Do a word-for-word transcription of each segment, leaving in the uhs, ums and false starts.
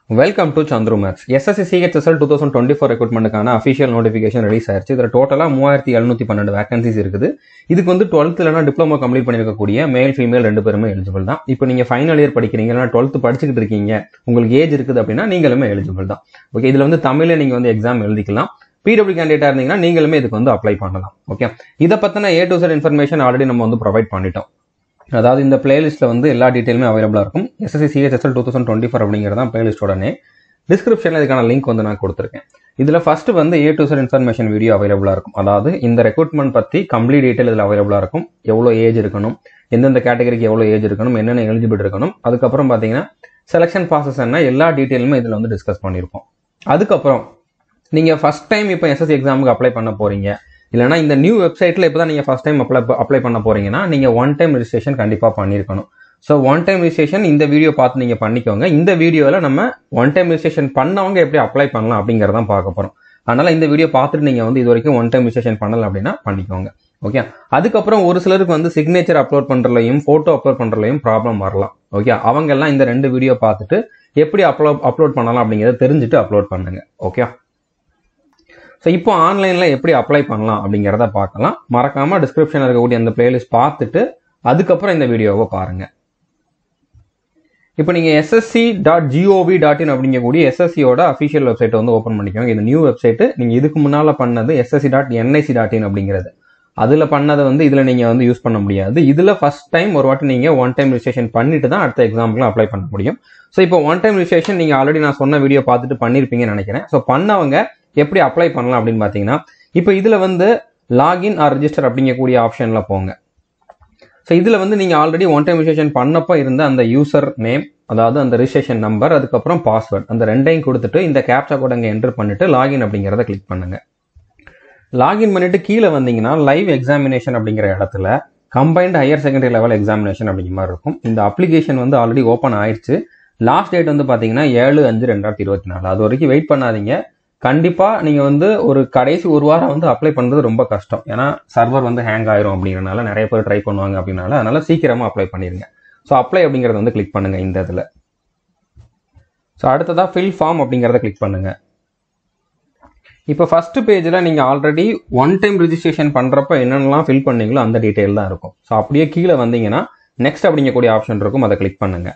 Welcome to Chandru Maths. S S C C H S L twenty twenty-four ரெக்ரூட்மெண்ட்டுக்கான official notification release ஆயிருச்சு. இதில் டோட்டலாக மூவாயிரத்தி எழுநூத்தி பன்னெண்டு வேகன்சிஸ் இருக்குது. இதுக்கு வந்து டுவெல்த் இல்லைனா டிப்ளமோ கம்ப்ளீட் பண்ணிருக்கக்கூடிய மேல் ஃபீமேல் ரெண்டு பேருமே எலிஜிபிள் தான். இப்போ நீங்கள் ஃபைனல் இயர் படிக்கிறீங்க இல்லைனா டுவெல்த் படிச்சுக்கிட்டு இருக்கீங்க, உங்களுக்கு ஏஜ் இருக்குது அப்படின்னா நீங்களுமே எலிஜிபிள் தான். ஓகே, இதில் வந்து தமிழில் நீங்கள் வந்து எக்ஸாம் எழுதிக்கலாம். பிடபிள்யூ கேண்டிடேட்டா இருந்தீங்கன்னா நீங்களுமே இதுக்கு வந்து அப்ளை பண்ணலாம். ஓகே, இதை பற்றின A to Z information already நம்ம வந்து ப்ரொவைட் பண்ணிட்டோம். அதாவது இந்த பிளேலிஸ்ட்டில் வந்து எல்லா டீட்டெயிலுமே அவைலபிளாக இருக்கும். S S C C H S L twenty twenty-four அப்படிங்கிறது தான் பிளேலிஸ்டோட நேம். டிஸ்கிரிப்ஷனில் இதுக்கான லிங்க் வந்து நான் கொடுத்துருக்கேன். இதில் ஃபர்ஸ்ட் வந்து A to Z information video அவைலபிளாக இருக்கும். அதாவது இந்த ரெக்ரூட்மெண்ட் பற்றி கம்ப்ளீட் டீட்டெயில் இதில் அவைலபிளாக இருக்கும். எவ்வளோ ஏஜ் இருக்கணும், எந்தெந்த கேட்டகரிக்கு எவ்வளோ ஏஜ் இருக்கணும், என்னென்ன எலிஜிபிள் இருக்கணும், அதுக்கப்புறம் பார்த்தீங்கன்னா செலெக்ஷன் ப்ராசஸ் என்ன, எல்லா டீட்டெயிலுமே இதில் வந்து டிஸ்கஸ் பண்ணியிருப்போம். அதுக்கப்புறம் நீங்கள் ஃபர்ஸ்ட் டைம் இப்போ எஸ்எஸ்சி எக்ஸாமுக்கு அப்ளை பண்ண போறீங்க, இல்லைனா இந்த நியூ வெப்சைட்டில் இப்போ தான் நீங்கள் ஃபர்ஸ்ட் டைம் அப்ளை அப்ளை பண்ண போறீங்கன்னா நீங்கள் ஒன் டைம் ரெஜிஸ்ட்ரேஷன் கண்டிப்பாக பண்ணியிருக்கணும். ஸோ ஒன் டைம் ரிஜிஸ்ட்ரேஷன் இந்த வீடியோ பார்த்து நீங்கள் பண்ணிக்கோங்க. இந்த வீடியோவில் நம்ம ஒன் டைம் ரிஜிஸ்ட்ரேஷன் பண்ணவங்க எப்படி அப்ளை பண்ணலாம் அப்படிங்கிறதான் பார்க்க போகிறோம். அதனால் இந்த வீடியோ பார்த்துட்டு நீங்கள் வந்து இது வரைக்கும் ஒன் டைம் ரிஜிஸ்ட்ரேஷன் பண்ணல அப்படின்னா பண்ணிக்கோங்க. ஓகே, அதுக்கப்புறம் ஒரு சிலருக்கு வந்து சிக்னேச்சர் அப்லோட் பண்ணுறதுலையும் ஃபோட்டோ அப்லோட் பண்ணுறதுலையும் ப்ராப்ளம் வரலாம். ஓகே, அவங்க எல்லாம் இந்த ரெண்டு வீடியோ பார்த்துட்டு எப்படி அப்லோட் அப்லோட் பண்ணலாம் அப்படிங்கிறத தெரிஞ்சுட்டு அப்லோட் பண்ணுங்க. ஓகே, ஸோ இப்போ ஆன்லைனில் எப்படி அப்ளை பண்ணலாம் அப்படிங்கிறத பார்க்கலாம். மறக்காமல் டிஸ்கிரிப்ஷனில் இருக்கக்கூடிய அந்த பிளேலிஸ்ட் பார்த்துட்டு அதுக்கப்புறம் இந்த வீடியோவை பாருங்கள். இப்போ நீங்கள் SSC dot gov dot in அப்படிங்கக்கூடிய எஸ்எஸ்சியோட அஃபிஷியல் வெப்சைட்டை வந்து ஓப்பன் பண்ணிக்கோங்க. இந்த நியூ வெப்சைட்டு நீங்கள் இதுக்கு முன்னால் பண்ணது SSC dot NIC dot in அப்படிங்கிறது, அதில் பண்ணதை வந்து இதில் நீங்கள் வந்து யூஸ் பண்ண முடியாது. இதில் ஃபர்ஸ்ட் டைம் ஒரு வாட்டி நீங்கள் ஒன் டைம் ரிஜிஸ்ட்ரேஷன் பண்ணிட்டு தான் அடுத்த எக்ஸாமுக்குலாம் அப்ளை பண்ண முடியும். ஸோ இப்போ ஒன் டைம் ரிஜிஸ்ட்ரேஷன் நீங்கள் ஆல்ரெடி நான் சொன்ன வீடியோ பார்த்துட்டு பண்ணியிருப்பீங்கன்னு நினைக்கிறேன். ஸோ பண்ணவங்க எப்படி அப்ளை பண்ணலாம் அப்படின்னு பார்த்தீங்கன்னா, இப்போ இதில் வந்து லாகின் ஆர் ரெஜிஸ்டர் அப்படிங்கக்கூடிய ஆப்ஷனில் போங்க. ஸோ இதில் வந்து நீங்கள் ஆல்ரெடி ஒன் டைம் ரிஜிஸ்ட்ரேஷன் பண்ணப்போ இருந்த அந்த யூசர் நேம், அதாவது அந்த ரிஜிஸ்ட்ரேஷன் நம்பர், அதுக்கப்புறம் பாஸ்வேர்ட், அந்த ரெண்டையும் கொடுத்துட்டு இந்த கேப்சா கோட் அங்கே என்டர் பண்ணிட்டு லாகின் அப்படிங்கிறத கிளிக் பண்ணுங்க. லாகின் பண்ணிட்டு கீழே வந்தீங்கன்னா லைவ் எக்ஸாமினேஷன் அப்படிங்கிற இடத்துல combined higher secondary level examination அப்படிங்கிற மாதிரி இருக்கும். இந்த அப்ளிகேஷன் வந்து ஆல்ரெடி ஓப்பன் ஆயிடுச்சு. லாஸ்ட் டேட் வந்து பார்த்தீங்கன்னா ஏழு அஞ்சு ரெண்டாயிரத்தி இருபத்தி நாலு அது வரைக்கும் வெயிட் பண்ணாதீங்க. கண்டிப்பா நீங்க வந்து ஒரு கடைசி ஒரு வாரம் வந்து அப்ளை பண்றது ரொம்ப கஷ்டம். ஏன்னா சர்வர் வந்து ஹேங் ஆயிரும் அப்படிங்கிறனால நிறைய பேர் ட்ரை பண்ணுவாங்க அப்படின்னால, அதனால சீக்கிரமா அப்ளை பண்ணிருங்க. ஸோ அப்ளை அப்படிங்கறத வந்து கிளிக் பண்ணுங்க இந்த இதுல. ஸோ அடுத்ததா ஃபில் ஃபார்ம் அப்படிங்கறத கிளிக் பண்ணுங்க. இப்போ ஃபர்ஸ்ட் பேஜ்ல நீங்க ஆல்ரெடி ஒன் டைம் ரிஜிஸ்ட்ரேஷன் பண்றப்ப என்னென்னலாம் ஃபில் பண்ணீங்களோ அந்த டீடைல் தான் இருக்கும். ஸோ அப்படியே கீழே வந்தீங்கன்னா நெக்ஸ்ட் அப்படிங்கக்கூடிய ஆப்ஷன் இருக்கும், அதை கிளிக் பண்ணுங்க.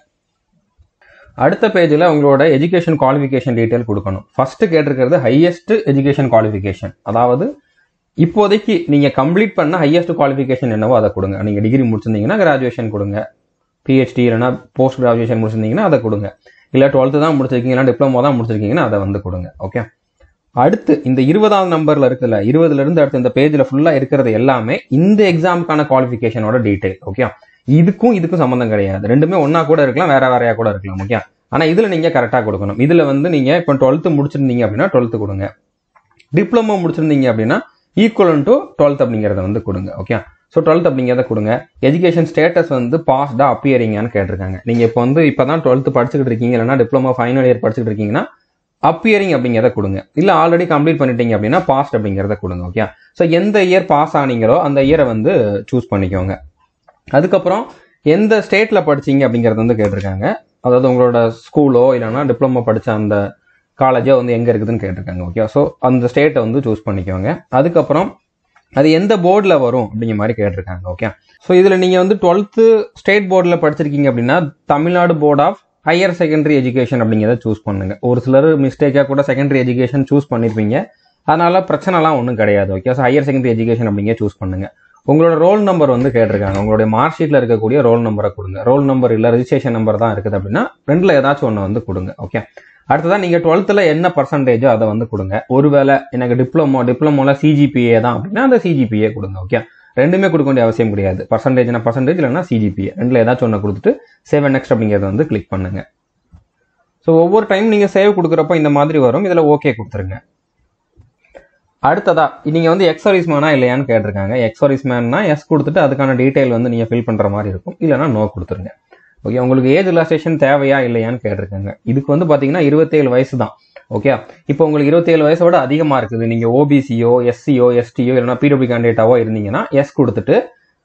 அடுத்த பேஜில் உங்களோட எஜுகேஷன் குவாலிஃபிகேஷன் டீடைல் கொடுக்கணும். ஃபர்ஸ்ட் கேட்டிருக்கிறது ஹையஸ்ட் எஜுகேஷன் குவாலிஃபிகேஷன், அதாவது இப்போதைக்கு நீங்க கம்ப்ளீட் பண்ண ஹையஸ்ட் குவாலிஃபிகேஷன் என்னவோ அதை கொடுங்க. நீங்க டிகிரி முடிச்சிருந்தீங்கன்னா கிராஜுவேஷன் கொடுங்க, பிஹெச்டி இல்லைனா போஸ்ட் கிராஜுவேஷன் முடிச்சிருந்தீங்கன்னா அதை கொடுங்க, இல்லை டுவெல்த்து தான் முடிச்சிருக்கீங்க இல்லை டிப்ளமோ தான் முடிச்சிருக்கீங்கன்னா அதை வந்து கொடுங்க. ஓகே, அடுத்து இந்த இருபதாவது நம்பர்ல இருக்குல்ல, இருபதுல இருந்து அடுத்து இந்த பேஜ்ல ஃபுல்லா இருக்கிறது எல்லாமே இந்த எக்ஸாமுக்கான குவாலிஃபிகேஷனோட டீடைல். ஓகே, இதுக்கும் இதுக்கும் சம்பந்தம் கிடையாது, ரெண்டுமே ஒன்னா கூட இருக்கலாம், வேற வேறையா கூட இருக்கலாம். ஓகே, ஆனா இதுல நீங்க கரெக்டா கொடுக்கணும். இதுல வந்து நீங்க இப்போ டுவெல்த் முடிச்சிருந்தீங்க அப்படின்னா டுவெல்த் கொடுங்க, டிப்ளமோ முடிச்சிருந்தீங்க அப்படின்னா ஈக்குவல் டு டுவெல்த் அப்படிங்கறத வந்து கொடுங்க. ஓகே, ஸோ டுவெல்த் அப்படிங்கிறத கொடுங்க. எஜுகேஷன் ஸ்டேட்டஸ் வந்து பாஸ்டா அப்பியரிங்கான்னு கேட்டிருக்காங்க. நீங்க இப்போ வந்து இப்பதான் டுவெல்த் படிச்சுக்கிட்டு இருக்கீங்க இல்லைன்னா டிப்ளமோ ஃபைனல் இயர் படிச்சுட்டு இருக்கீங்கன்னா அப்பியரிங் அப்படிங்கிறத கொடுங்க. இல்ல ஆல்ரெடி கம்ப்ளீட் பண்ணிட்டீங்க அப்படின்னா பாஸ்ட் அப்படிங்கிறத கொடுங்க. ஓகே, ஸோ எந்த இயர் பாஸ் ஆனீங்களோ அந்த இயரை வந்து சூஸ் பண்ணிக்கோங்க. அதுக்கப்புறம் எந்த ஸ்டேட்ல படிச்சீங்க அப்படிங்கறது வந்து கேட்டிருக்காங்க. அதாவது உங்களோட ஸ்கூலோ இல்லைன்னா டிப்ளமோ படிச்ச அந்த காலேஜோ வந்து எங்க இருக்குதுன்னு கேட்டிருக்காங்க. ஓகே, ஸோ அந்த ஸ்டேட்டை வந்து சூஸ் பண்ணிக்கோங்க. அதுக்கப்புறம் அது எந்த போர்டில் வரும் அப்படிங்கிற மாதிரி கேட்டிருக்காங்க. ஓகே, ஸோ இதுல நீங்க வந்து டுவெல்த்து ஸ்டேட் போர்டில் படிச்சிருக்கீங்க அப்படின்னா Tamil Nadu board of higher secondary education அப்படிங்கிறத சூஸ் பண்ணுங்க. ஒரு சிலர் மிஸ்டேக்கா கூட செகண்டரி எஜுகேஷன் சூஸ் பண்ணிருப்பீங்க, அதனால பிரச்சனைலாம் ஒன்றும் கிடையாது. Okay, so higher secondary education அப்படிங்க சூஸ் பண்ணுங்க. உங்களோட ரோல் நம்பர் வந்து கேட்டிருக்காங்க. உங்களுடைய மார்க் ஷீட்ல இருக்கக்கூடிய ரோல் நம்பரை கொடுங்க. ரோல் நம்பர் இல்ல ரெஜிஸ்ட்ரேஷன் நம்பர் தான் இருக்குது அப்படின்னா ரெண்டுல ஏதாச்சும் ஒன்று வந்து கொடுங்க. ஓகே, அடுத்ததான் நீங்க டுவெல்த்ல என்ன பர்சன்டேஜோ அதை வந்து கொடுங்க. ஒருவேளை எனக்கு டிப்ளமோ டிப்ளமோல சிஜிபிஏ தான் அப்படின்னா அந்த சிஜிபிஏ கொடுங்க. ஓகே, ரெண்டுமே கொடுக்க வேண்டிய அவசியம் கிடையாது. பர்சன்டேஜ்னா பர்சன்டேஜ் இல்லைன்னா சிஜிபிஏ, ரெண்டுல ஏதாச்சும் ஒன்று கொடுத்துட்டு சேவ் அண்ட் நெக்ஸ்ட் அப்படிங்கறத வந்து கிளிக் பண்ணுங்க. ஸோ ஒவ்வொரு டைம் நீங்க சேவ் கொடுக்குறப்ப இந்த மாதிரி வரும், இதுல ஓகே கொடுத்துருங்க. அடுத்ததா நீங்க வந்து எக்ஸ் சர்வீஸ் மேனா இல்லையான்னு கேட்டிருக்காங்க. எக்ஸ் சர்வீஸ் மேன்னா எஸ் கொடுத்துட்டு அதுக்கான டீடைல் வந்து நீங்க ஃபில் பண்ற மாதிரி இருக்கும், இல்லைன்னா நோ கொடுத்துருங்க. ஓகே, உங்களுக்கு ஏஜ் ரிலாக்சேஷன் தேவையா இல்லையான்னு கேட்டிருக்காங்க. இதுக்கு வந்து பாத்தீங்கன்னா இருபத்தேழு வயசு தான். ஓகே, இப்போ உங்களுக்கு இருபத்தேழு வயசோட அதிகமா இருக்குது, நீங்க ஓபிசியோ எஸ்சியோ எஸ்டியோ இல்லைன்னா பிடபிள்யூ கேண்டிடேட்டாவோ இருந்தீங்கன்னா எஸ் கொடுத்துட்டு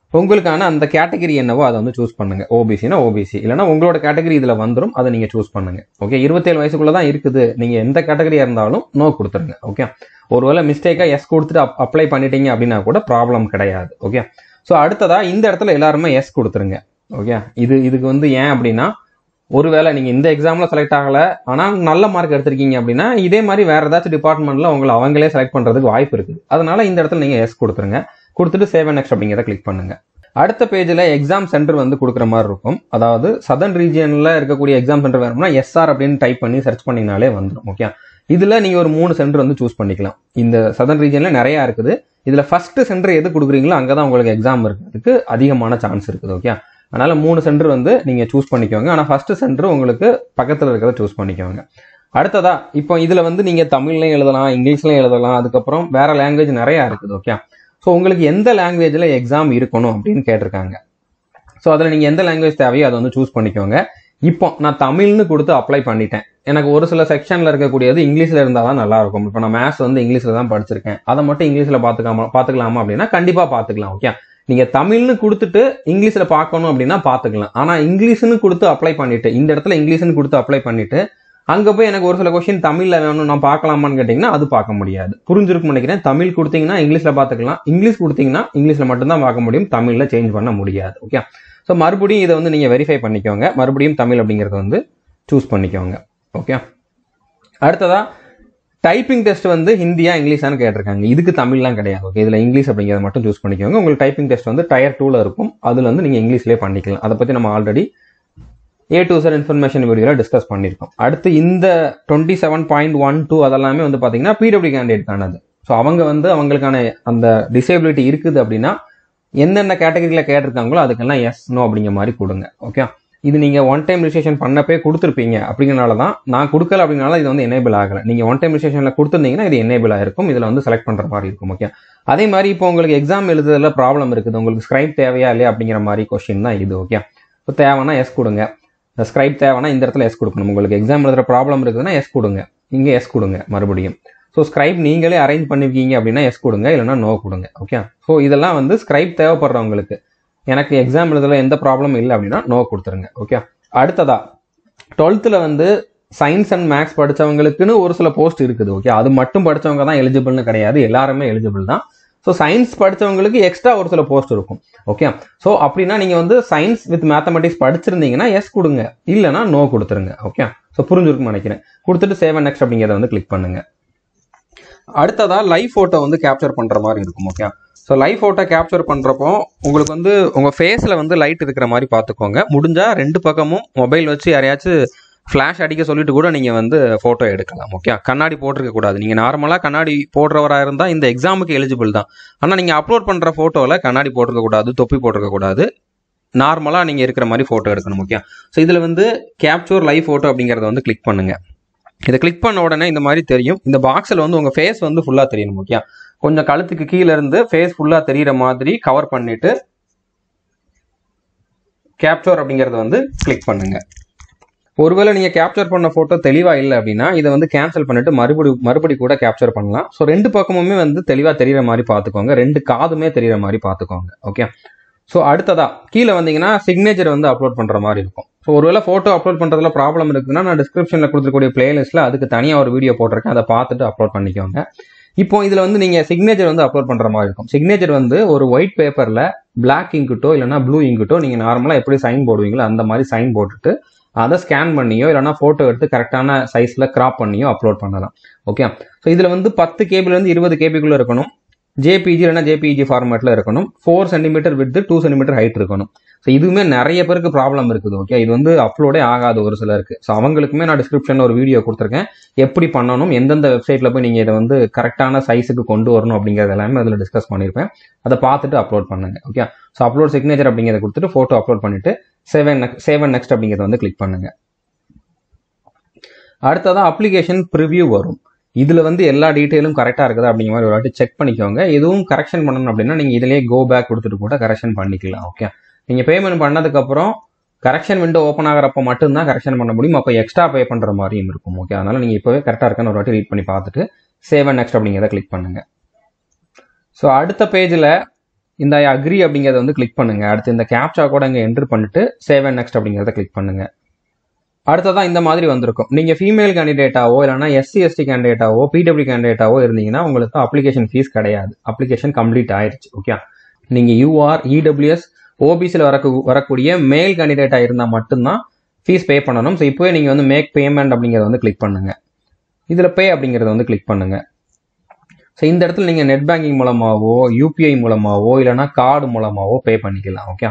உங்களுக்கான அந்த கேட்டகரி என்னவோ அதை வந்து சூஸ் பண்ணுங்க. ஓபிசினா ஓபிசி, இல்லைனா உங்களோட கேட்டகரி இதுல வந்துடும், அதை நீங்க சூஸ் பண்ணுங்க. ஓகே, இருபத்தேழு வயசுக்குள்ள தான் இருக்குது, நீங்க எந்த கேட்டகரியா இருந்தாலும் நோ கொடுத்துருங்க. ஓகே, ஒருவேளை மிஸ்டேக்கா எஸ் கொடுத்துட்டு அப்ளை பண்ணிட்டீங்க அப்படின்னா கூட ப்ராப்ளம் கிடையாது. ஓகே, ஸோ அடுத்ததா இந்த இடத்துல எல்லாருமே எஸ் கொடுத்துருங்க. ஓகே, இது இதுக்கு வந்து ஏன் அப்படின்னா, ஒருவேளை நீங்க இந்த எக்ஸாம்ல செலக்ட் ஆகல ஆனா நல்ல மார்க் எடுத்திருக்கீங்க அப்படின்னா இதே மாதிரி வேற ஏதாச்சும் டிபார்ட்மெண்ட்ல உங்களை அவங்களே செலக்ட் பண்றதுக்கு வாய்ப்பு இருக்குது. அதனால இந்த இடத்துல நீங்க எஸ் கொடுத்துருங்க. கொடுத்துட்டு சேவ் அண்ட் நெக்ஸ்ட் அப்படிங்கிறத கிளிக் பண்ணுங்க. அடுத்த பேஜ்ல எக்ஸாம் சென்டர் வந்து கொடுக்குற மாதிரி இருக்கும். அதாவது சதர்ன் ரீஜியன்ல இருக்கக்கூடிய எக்ஸாம் சென்டர் வேணும்னா எஸ்ஆர் அப்படின்னு டைப் பண்ணி சர்ச் பண்ணினாலே வந்துடும். ஓகே, இதுல நீங்க ஒரு மூணு சென்டர் வந்து சூஸ் பண்ணிக்கலாம். இந்த சதர்ன் ரீஜியன்ல நிறைய இருக்குது. இதுல ஃபர்ஸ்ட் சென்டர் எது கொடுக்குறீங்களோ அங்கதான் உங்களுக்கு எக்ஸாம் இருக்கிறதுக்கு அதிகமான சான்ஸ் இருக்குது. ஓகே, அதனால மூணு சென்டர் வந்து நீங்க சூஸ் பண்ணிக்கோங்க. ஆனா ஃபர்ஸ்ட் சென்டர் உங்களுக்கு பக்கத்துல இருக்கிறத சூஸ் பண்ணிக்கோங்க. அடுத்ததா இப்போ இதுல வந்து நீங்க தமிழ்லயும் எழுதலாம், இங்கிலீஷ்லயும் எழுதலாம், அதுக்கப்புறம் வேற லாங்குவேஜ் நிறைய இருக்குது. ஓகே, ஸோ உங்களுக்கு எந்த லாங்குவேஜ்ல எக்ஸாம் இருக்கணும் அப்படின்னு கேட்டிருக்காங்க. ஸோ அதில் நீங்கள் எந்த லாங்குவேஜ் தேவையோ அதை வந்து சூஸ் பண்ணிக்கோங்க. இப்போ நான் தமிழ்னு கொடுத்து அப்ளை பண்ணிட்டேன். எனக்கு ஒரு சில செக்ஷன்ல இருக்கக்கூடியது இங்கிலீஷ்ல இருந்தால் தான் நல்லா இருக்கும். இப்போ நான் மேத்ஸ் வந்து இங்கிலீஷ்ல தான் படிச்சிருக்கேன், அதை மட்டும் இங்கிலீஷ்ல பார்த்துக்காம பார்த்துக்கலாமா அப்படின்னா கண்டிப்பாக பார்த்துக்கலாம். ஓகே, நீங்க தமிழ்னு கொடுத்துட்டு இங்கிலீஷ்ல பார்க்கணும் அப்படின்னா பார்த்துக்கலாம். ஆனால் இங்கிலீஷ்னு கொடுத்து அப்ளை பண்ணிட்டு இந்த இடத்துல இங்கிலீஷ்னு கொடுத்து அப்ளை பண்ணிட்டு அங்க போய் எனக்கு ஒரு சில கொஸ்டின் தமிழ்ல வேணும் நான் பார்க்கலாமான்னு கேட்டீங்கன்னா அது பார்க்க முடியாது. புரிஞ்சிருக்கும் நினைக்கிறேன். தமிழ் கொடுத்தீங்கன்னா இங்கிலீஷ்ல பார்த்துக்கலாம், இங்கிலீஷ் கொடுத்தீங்கன்னா இங்கிலீஷ்ல மட்டும்தான் பார்க்க முடியும், தமிழ்ல சேஞ்ச் பண்ண முடியாது. ஓகே, ஸோ மறுபடியும் இதை வந்து நீங்க வெரிஃபை பண்ணிக்கோங்க. மறுபடியும் தமிழ் அப்படிங்கறத வந்து சூஸ் பண்ணிக்கோங்க. ஓகே, அடுத்ததா டைப்பிங் டெஸ்ட் வந்து ஹிந்தியா இங்கிலீஷான்னு கேட்டிருக்காங்க. இதுக்கு தமிழ்லாம் கிடையாது. ஓகே, இதுல இங்கிலீஷ் அப்படிங்கிறத மட்டும் சூஸ் பண்ணிக்கோங்க. உங்களுக்கு டைப்பிங் டெஸ்ட் வந்து டயர் டூல இருக்கும், அதுல வந்து நீங்க இங்கிலீஷ்லேயே பண்ணிக்கலாம். அதை பத்தி நம்ம already A to Z information வீடியோல டிஸ்கஸ் பண்ணியிருக்கோம். அடுத்து இந்த twenty seven point one two அதெல்லாமே வந்து பாத்தீங்கன்னா பிடபிள்யூ கேண்டிடேட்கானது. ஸோ அவங்க வந்து அவங்களுக்கான அந்த டிசேபிலிட்டி இருக்குது அப்படின்னா என்னென்ன கேட்டகரியில கேட்டிருக்காங்களோ அதுக்கெல்லாம் எஸ் நோ அப்படிங்கிற மாதிரி கொடுங்க. ஓகே, இது நீங்க ஒன் டைம் ரிஜிஸ்ட்ரேஷன் பண்ணப்பே கொடுத்துருப்பீங்க அப்படிங்கிறனால தான் நான் கொடுக்கல அப்படின்னால இது வந்து எனேபிள் ஆகல. நீங்க ஒன் டைம் ரிஜிஸ்ட்ரேஷன்ல கொடுத்துருந்தீங்கன்னா இது எனேபிள் ஆயிருக்கும், இதுல வந்து செலக்ட் பண்ற மாதிரி இருக்கும். ஓகே, அதே மாதிரி இப்போ உங்களுக்கு எக்ஸாம் எழுதுறதுல ப்ராப்ளம் இருக்குது, உங்களுக்கு ஸ்கிரைப் தேவையா இல்லையா அப்படிங்கிற மாதிரி கொஸ்டின் தான் இது. ஓகே, இப்போ தேவைன்னா எஸ் கொடுங்க. ஸ்கிரைப் தேவைன்னா இந்த இடத்துல எஸ் கொடுக்கணும். உங்களுக்கு எக்ஸாம் எழுதுற ப்ராப்ளம் இருக்குதுன்னா எஸ் கொடுங்க, இங்கே எஸ் கொடுங்க மறுபடியும். ஸோ ஸ்கிரைப் நீங்களே அரேஞ்ச் பண்ணிருக்கீங்க அப்படின்னா எஸ் கொடுங்க, இல்லைன்னா நோ கொடுங்க. ஓகே, ஸோ இதெல்லாம் வந்து ஸ்கிரைப் தேவைப்படுறவங்களுக்கு, எனக்கு எக்ஸாம் எழுதுல எந்த ப்ராப்ளமும் இல்லை அப்படின்னா நோ கொடுத்துருங்க. ஓகே, அடுத்ததா டுவெல்த்தில் வந்து சயின்ஸ் அண்ட் மேக்ஸ் படித்தவங்களுக்குன்னு ஒரு சில போஸ்ட் இருக்குது. ஓகே, அது மட்டும் படித்தவங்க தான் எலிஜிபிள்னு கிடையாது, எல்லாருமே எலிஜிபிள் தான். ஸோ சயின்ஸ் படித்தவங்களுக்கு எக்ஸ்ட்ரா ஒரு சில போஸ்ட் இருக்கும். ஓகே, ஸோ அப்படின்னா நீங்கள் வந்து சயின்ஸ் வித் மேத்தமெட்டிக்ஸ் படிச்சிருந்தீங்கன்னா எஸ் கொடுங்க, இல்லைனா நோ கொடுத்துருங்க. ஓகே, ஸோ புரிஞ்சிருக்குன்னு நினைக்கிறேன். கொடுத்துட்டு சேவ் அண்ட் நெக்ஸ்ட் அப்படிங்கிறத வந்து கிளிக் பண்ணுங்க. அடுத்ததா லைவ் ஃபோட்டோ வந்து கேப்சர் பண்ணுற மாதிரி இருக்கும். Okay, so live photo capture பண்ணுறப்போ உங்களுக்கு வந்து உங்கள் ஃபேஸில் வந்து லைட் இருக்கிற மாதிரி பார்த்துக்கோங்க. முடிஞ்சால் ரெண்டு பக்கமும் மொபைல் வச்சு யாரையாச்சும் ஃப்ளாஷ் அடிக்க சொல்லிட்டு கூட நீங்கள் வந்து ஃபோட்டோ எடுக்கலாம். ஓகே, கண்ணாடி போட்டிருக்க கூடாது. நீங்கள் நார்மலாக கண்ணாடி போடுறவராக இருந்தால் இந்த எக்ஸாமுக்கு எலிஜிபிள் தான். ஆனால் நீங்கள் அப்லோட் பண்ணுற ஃபோட்டோவில் கண்ணாடி போட்டிருக்க கூடாது, தொப்பி போட்டிருக்க கூடாது, நார்மலாக நீங்கள் இருக்கிற மாதிரி ஃபோட்டோ எடுக்கணும். ஓகே, ஸோ இதில் வந்து கேப்சர் லைவ் ஃபோட்டோ அப்படிங்கிறத வந்து கிளிக் பண்ணுங்க. இதை கிளிக் பண்ண உடனே இந்த மாதிரி தெரியும். இந்த பாக்ஸில் வந்து உங்கள் ஃபேஸ் வந்து ஃபுல்லாக தெரியணும். ஓகே, கொஞ்சம் கழுத்துக்கு கீழே இருந்து ஃபேஸ் ஃபுல்லாக தெரிகிற மாதிரி கவர் பண்ணிட்டு கேப்சர் அப்படிங்கிறத வந்து கிளிக் பண்ணுங்க. ஒருவேளை நீங்க கேப்சர் பண்ண போட்டோ தெளிவா இல்லை அப்படின்னா இதை வந்து கேன்சல் பண்ணிட்டு மறுபடி மறுபடி கூட கேப்சர் பண்ணலாம். ஸோ ரெண்டு பக்கமுமே வந்து தெளிவா தெரிகிற மாதிரி பார்த்துக்கோங்க, ரெண்டு காதுமே தெரிகிற மாதிரி பார்த்துக்கோங்க. ஓகே, ஸோ அடுத்ததா கீழே வந்தீங்கன்னா சிக்னேச்சர் வந்து அப்லோட் பண்ற மாதிரி இருக்கும். ஸோ ஒருவேளை போட்டோ அப்லோட் பண்றதுல ப்ராப்ளம் இருக்குதுன்னா நான் டிஸ்கிரிப்ஷன்ல கொடுத்துக்கூடிய பிளேலிஸ்ட்ல அதுக்கு தனியாக ஒரு வீடியோ போட்டிருக்கேன், அதை பார்த்துட்டு அப்லோட் பண்ணிக்கோங்க. இப்போ இதுல வந்து நீங்க சிக்னேச்சர் வந்து அப்லோட் பண்ற மாதிரி இருக்கும். சிக்னேச்சர் வந்து ஒரு ஒயிட் பேப்பர்ல பிளாக் இங்குட்டோ இல்லைன்னா ப்ளூ இங்குட்டோ நீங்க நார்மலா எப்படி சைன் போடுவீங்களோ அந்த மாதிரி சைன் போட்டுட்டு அதை ஸ்கேன் பண்ணியோ இல்லைனா போட்டோ எடுத்து கரெக்டான சைஸ்ல கிராப் பண்ணியோ அப்லோட் பண்ணலாம். ஓகே, ஸோ இதுல வந்து பத்து கேபில இருந்து இருபது கேபிக்குள்ள இருக்கணும். ஜேபிஜி இல்லைனா ஜேபிஇஜி ஃபார்மேட்ல இருக்கணும். Four centimetre width two centimetre height இருக்கணும். ஸோ இதுவுமே நிறைய பேருக்கு ப்ராப்ளம் இருக்குது. ஓகே, இது வந்து அப்லோடே ஆகாது ஒரு சிலருக்கு. ஸோ அவங்களுக்குமே நான் டிஸ்கிரிப்ஷன்ல ஒரு வீடியோ கொடுத்துருக்கேன், எப்படி பண்ணணும், எந்தெந்த வெப்சைட்ல போய் நீங்க இதை வந்து கரெக்டான சைஸுக்கு கொண்டு வரணும் அப்படிங்கிறது எல்லாமே அதில் டிஸ்கஸ் பண்ணியிருப்பேன். அதை பார்த்துட்டு அப்லோட் பண்ணுங்க. ஓகே, ஸோ அப்லோட் சிக்னேச்சர் அப்படிங்கிறத கொடுத்துட்டு போட்டோ அப்லோட் பண்ணிட்டு save and save and next அப்படிங்கிறத வந்து கிளிக் பண்ணுங்க. அடுத்ததான் அப்ளிகேஷன் ப்ரிவ்யூ வரும். இதுல வந்து எல்லா டீட்டெயிலும் கரெக்டா இருக்குதா அப்படிங்கிற மாதிரி ஒரு வாட்டி செக் பண்ணிக்கோங்க. எதுவும் கரெக்ஷன் பண்ணணும் அப்படின்னா நீங்க இதுலயே கோ பேக் கொடுத்துட்டு கூட கரெக்ஷன் பண்ணிக்கலாம். ஓகே, நீங்க பேமெண்ட் பண்ணதுக்கு அப்புறம் கரெக்ஷன் விண்டோ ஓப்பன் ஆகிறப்ப மட்டும்தான் கரெக்ஷன் பண்ண முடியும். அப்போ எக்ஸ்ட்ரா பே பண்ற மாதிரியும் இருக்கும். ஓகே, அதனால நீங்க இப்பவே கரெக்டா இருக்கான்னு ஒரு வாட்டி ரீட் பண்ணி பார்த்துட்டு சேவ் அண்ட் நெக்ஸ்ட் அப்படிங்கிறத கிளிக் பண்ணுங்க. ஸோ அடுத்த பேஜ்ல இந்த ஐ அக்ரி அப்படிங்கிறத வந்து கிளிக் பண்ணுங்க. அடுத்து இந்த கேப்சா கூட இங்கே என்டர் பண்ணிட்டு சேவ் அண்ட் நெக்ஸ்ட் அப்படிங்கிறத கிளிக் பண்ணுங்க. அடுத்ததான் இந்த மாதிரி வந்திருக்கும். நீங்க ஃபீமேல் கேண்டிடேட்டாவோ இல்லைனா எஸ்சி எஸ்டி கேண்டிடேட்டாவோ பிடபிள்யூ கேண்டிடேட்டாவோ இருந்தீங்கன்னா உங்களுக்கு அப்ளிகேஷன் ஃபீஸ் கிடையாது. அப்ளிகேஷன் கம்ப்ளீட் ஆயிருச்சு. ஓகே, நீங்க யூஆர் இடபிள்யூஎஸ் ஓபிசியில் வர வரக்கூடிய மேல் கேண்டிடேட்டா இருந்தால் மட்டும்தான் ஃபீஸ் பே பண்ணணும். ஸோ இப்போவே நீங்க வந்து மேக் பேமெண்ட் அப்படிங்கிறத வந்து கிளிக் பண்ணுங்க. இதுல பே அப்படிங்கிறத வந்து கிளிக் பண்ணுங்க. ஸோ இந்த இடத்துல நீங்க நெட் பேங்கிங் மூலமாவோ யூபிஐ மூலமாவோ இல்லைனா கார்டு மூலமாவோ பே பண்ணிக்கலாம். ஓகே,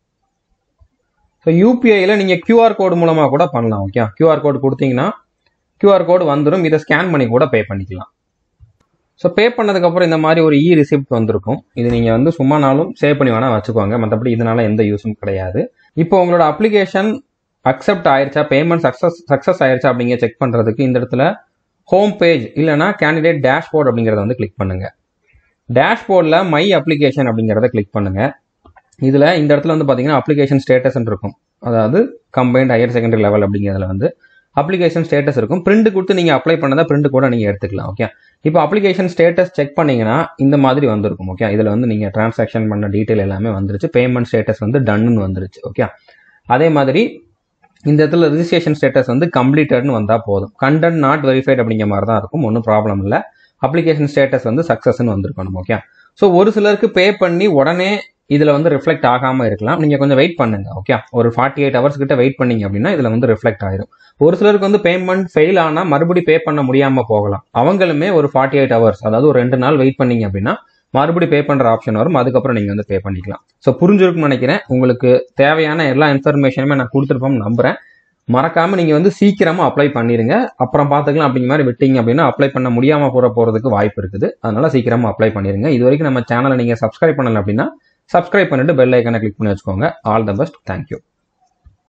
ஸோ யூபிஐல நீங்க கியூஆர் கோடு மூலமா கூட பண்ணலாம். ஓகே, கியூஆர் கோடு கொடுத்தீங்கன்னா கியூஆர் கோடு வந்துடும். இதை ஸ்கேன் பண்ணி கூட பே பண்ணிக்கலாம். ஸோ பே பண்ணதுக்கப்புறம் இந்த மாதிரி ஒரு இ ரிசிப்ட் வந்திருக்கும். இது நீங்கள் வந்து சும்மானாலும் சேவ் பண்ணி வேணால் வச்சுக்கோங்க. மற்றபடி இதனால எந்த யூஸும் கிடையாது. இப்போ உங்களோட அப்ளிகேஷன் அக்செப்ட் ஆயிருச்சா, பேமெண்ட் சக்ஸஸ் சக்ஸஸ் ஆயிருச்சா அப்படிங்கிற செக் பண்ணுறதுக்கு இந்த இடத்துல ஹோம் பேஜ் இல்லைனா கேண்டிடேட் டேஷ்போர்ட் அப்படிங்கிறத வந்து கிளிக் பண்ணுங்க. டேஷ்போர்டில் மை அப்ளிகேஷன் அப்படிங்கிறத கிளிக் பண்ணுங்க. இதில் இந்த இடத்துல வந்து பார்த்தீங்கன்னா அப்ளிகேஷன் ஸ்டேட்டஸ் இருக்கும். அதாவது கம்பைன்ட் ஹையர் செகண்டரி லெவல் அப்படிங்கிறதுல வந்து அப்ளிகேஷன் ஸ்டேட்டஸ் இருக்கும். பிரிண்ட் கொடுத்து நீங்கள் அப்ளை பண்ணதை பிரிண்ட் கூட நீங்கள் எடுத்துக்கலாம். ஓகே, இப்போ அப்ளிகேஷன் ஸ்டேட்டஸ் செக் பண்ணீங்கன்னா இந்த மாதிரி வந்திருக்கும். ஓகே, இதில் வந்து நீங்கள் டிரான்சாக்ஷன் பண்ண டீட்டெயில் எல்லாமே வந்துருச்சு. பேமெண்ட் ஸ்டேட்டஸ் வந்து டன்னு வந்துருச்சு. ஓகே, அதே மாதிரி இந்த இடத்துல ரிஜிஸ்ட்ரேஷன் ஸ்டேட்டஸ் வந்து கம்ப்ளீட்டட்னு வந்தால் போதும். கண்டென்ட் நாட் வெரிஃபைட் அப்படிங்கிற மாதிரி தான் இருக்கும். ஒன்றும் ப்ராப்ளம் இல்லை. அப்ளிகேஷன் ஸ்டேட்டஸ் வந்து சக்ஸஸ்ன்னு வந்திருக்கணும். ஓகே, ஸோ ஒரு சிலருக்கு பே பண்ணி உடனே இதில் வந்து ரிஃப்ளெக்ட் ஆகாமல் இருக்கலாம். நீங்கள் கொஞ்சம் வெயிட் பண்ணுங்க. ஓகே, ஒரு ஃபார்ட்டி எயிட் ஹவர்ஸ் கிட்ட வெயிட் பண்ணீங்க அப்படின்னா இதில் வந்து ரிஃப்ளெக்ட் ஆயிரும். ஒரு சிலருக்கு வந்து பேமெண்ட் ஃபெயில் ஆனால் மறுபடியும் பே பண்ண முடியாமல் போகலாம். அவங்களுமே ஒரு ஃபார்ட்டி எயிட் ஹவர்ஸ் அதாவது ஒரு ரெண்டு நாள் வெயிட் பண்ணீங்க அப்படின்னா மறுபடியும் பே பண்ணுற ஆப்ஷன் வரும். அதுக்கப்புறம் நீங்கள் வந்து பே பண்ணிக்கலாம். ஸோ புரிஞ்சிருக்குன்னு நினைக்கிறேன். உங்களுக்கு தேவையான எல்லா இன்ஃபர்மேஷனுமே நான் கொடுத்துருப்போம்னு நம்புறேன். மறக்காம நீங்க வந்து சீக்கிரமா அப்ளை பண்ணிருங்க. அப்புறம் பாத்துக்கலாம் அப்படிங்கிற மாதிரி விட்டீங்க அப்படின்னா அப்ளை பண்ண முடியாம போற போறதுக்கு வாய்ப்பு இருக்குது. அதனால சீக்கிரமா அப்ளை பண்ணிருங்க. இது வரைக்கும் நம்ம சேனலை நீங்க சப்ஸ்கிரைப் பண்ணல அப்படின்னா சப்ஸ்கிரைப் பண்ணிட்டு பெல் ஐக்கானை கிளிக் பண்ணி வச்சுக்கோங்க. All the best. தேங்க்யூ.